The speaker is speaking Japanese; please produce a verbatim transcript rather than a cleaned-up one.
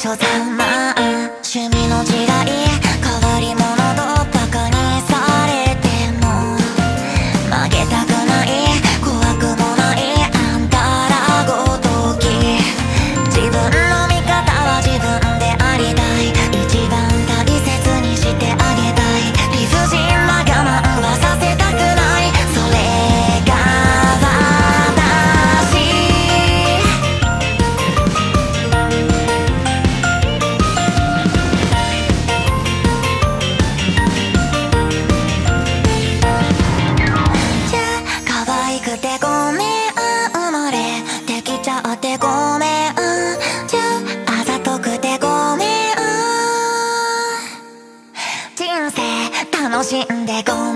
とざまあ趣味の違い変わり者とバカにされても負けたくない怖くもないあんたらごとき自分の味方は自分でありたい一番大切にしてあげたい理不尽な我慢はさせたくないそれが私じゃあ可愛くてごめん生まれてきちゃってごめんじゃああざとくてごめん人生楽しんでごめん